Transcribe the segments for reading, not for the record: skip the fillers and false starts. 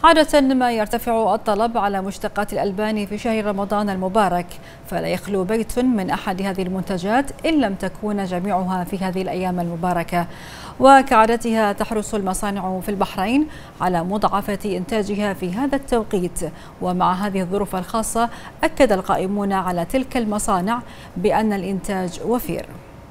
عادة ما يرتفع الطلب على مشتقات الألبان في شهر رمضان المبارك، فلا يخلو بيت من أحد هذه المنتجات إن لم تكون جميعها في هذه الأيام المباركة. وكعادتها تحرص المصانع في البحرين على مضاعفة إنتاجها في هذا التوقيت، ومع هذه الظروف الخاصة أكد القائمون على تلك المصانع بأن الإنتاج وفير.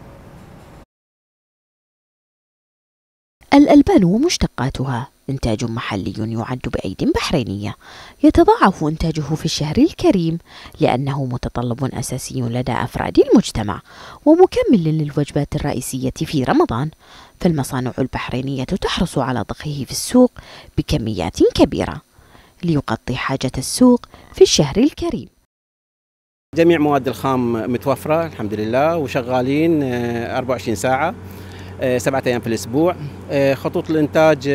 الألبان ومشتقاتها إنتاج محلي يعد بأيد بحرينية، يتضاعف إنتاجه في الشهر الكريم لأنه متطلب أساسي لدى أفراد المجتمع ومكمل للوجبات الرئيسية في رمضان، فالمصانع البحرينية تحرص على ضخه في السوق بكميات كبيرة ليغطي حاجة السوق في الشهر الكريم. جميع مواد الخام متوفرة الحمد لله وشغالين 24 ساعة 7 أيام في الأسبوع. خطوط الإنتاج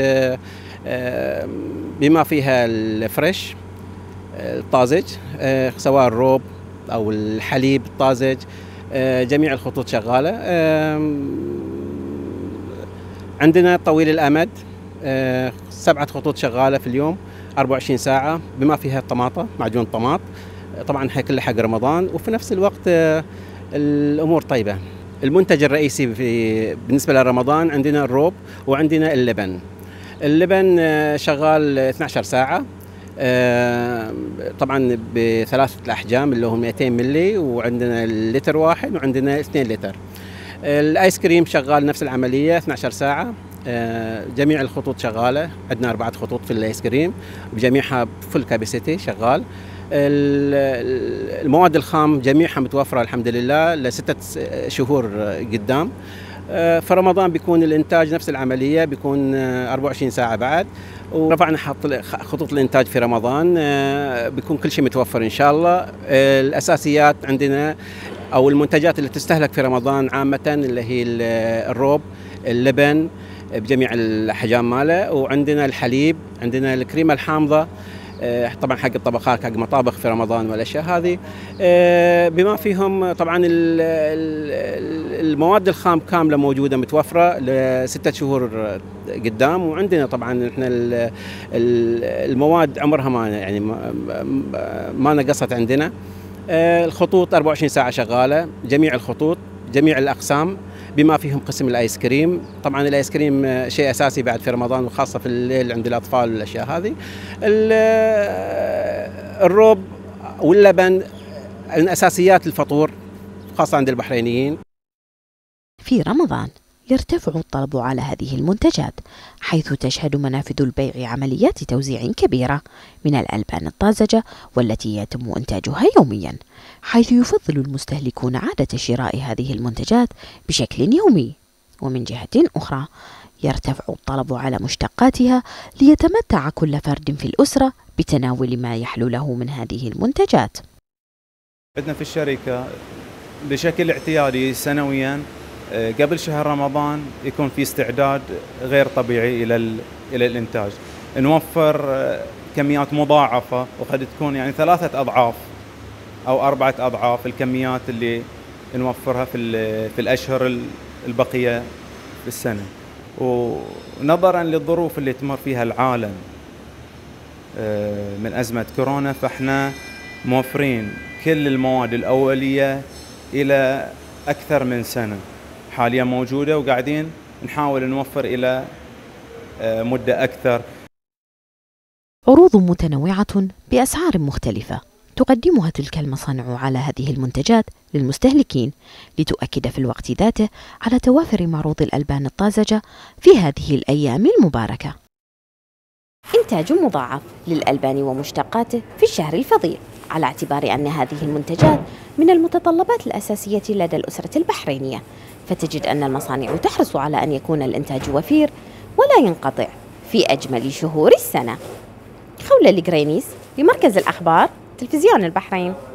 بما فيها الفريش الطازج سواء الروب أو الحليب الطازج، جميع الخطوط شغالة. عندنا طويل الأمد 7 خطوط شغالة في اليوم 24 ساعة بما فيها الطماطة معجون طماط، طبعا كله حق رمضان، وفي نفس الوقت الأمور طيبة. المنتج الرئيسي بالنسبة لرمضان عندنا الروب وعندنا اللبن. اللبن شغال 12 ساعة طبعا بثلاثة الأحجام اللي هم 200 ملي، وعندنا اللتر واحد وعندنا 2 لتر. الآيس كريم شغال نفس العملية 12 ساعة، جميع الخطوط شغالة، عندنا 4 خطوط في الآيس كريم بجميعها فل كاباسيتي شغال. المواد الخام جميعها متوفرة الحمد لله ل6 شهور قدام. في رمضان بيكون الإنتاج نفس العملية، بيكون 24 ساعة بعد، ورفعنا خطوط الإنتاج في رمضان، بيكون كل شيء متوفر إن شاء الله. الأساسيات عندنا أو المنتجات اللي تستهلك في رمضان عامة اللي هي الروب، اللبن بجميع الأحجام ماله، وعندنا الحليب، عندنا الكريمة الحامضة طبعا حق الطبخات حق مطابخ في رمضان والاشياء هذه، بما فيهم طبعا المواد الخام كامله موجوده متوفره ل6 شهور قدام. وعندنا طبعا احنا المواد عمرها ما نقصت عندنا. الخطوط 24 ساعه شغاله، جميع الخطوط جميع الاقسام بما فيهم قسم الايس كريم. طبعا الايس كريم شيء اساسي بعد في رمضان وخاصه في الليل عند الاطفال والاشياء هذه. الروب واللبن من اساسيات الفطور خاصه عند البحرينيين. في رمضان يرتفع الطلب على هذه المنتجات، حيث تشهد منافذ البيع عمليات توزيع كبيرة من الألبان الطازجة والتي يتم إنتاجها يوميا، حيث يفضل المستهلكون عادة شراء هذه المنتجات بشكل يومي. ومن جهة أخرى يرتفع الطلب على مشتقاتها ليتمتع كل فرد في الأسرة بتناول ما يحلو له من هذه المنتجات. عندنا في الشركة بشكل اعتيادي سنويا قبل شهر رمضان يكون في استعداد غير طبيعي إلى الإنتاج، نوفر كميات مضاعفة وقد تكون يعني 3 أضعاف أو 4 أضعاف الكميات اللي نوفرها في الأشهر البقية في السنة. ونظرا للظروف اللي تمر فيها العالم من أزمة كورونا، فإحنا موفرين كل المواد الأولية إلى أكثر من سنة حاليا موجودة، وقاعدين نحاول نوفر إلى مدة أكثر. عروض متنوعة بأسعار مختلفة تقدمها تلك المصانع على هذه المنتجات للمستهلكين لتؤكد في الوقت ذاته على توافر معروض الألبان الطازجة في هذه الأيام المباركة. إنتاج مضاعف للألبان ومشتقاته في الشهر الفضيل، على اعتبار أن هذه المنتجات من المتطلبات الأساسية لدى الأسرة البحرينية، فتجد أن المصانع تحرص على أن يكون الإنتاج وفير ولا ينقطع في أجمل شهور السنة. خولة القرينيس لمركز الأخبار تلفزيون البحرين.